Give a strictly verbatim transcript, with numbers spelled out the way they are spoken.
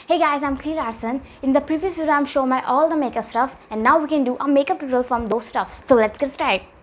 Hey guys, I'm Klee Larson. In the previous video, I'm showing my all the makeup stuffs, and now we can do a makeup tutorial from those stuffs. So let's get started.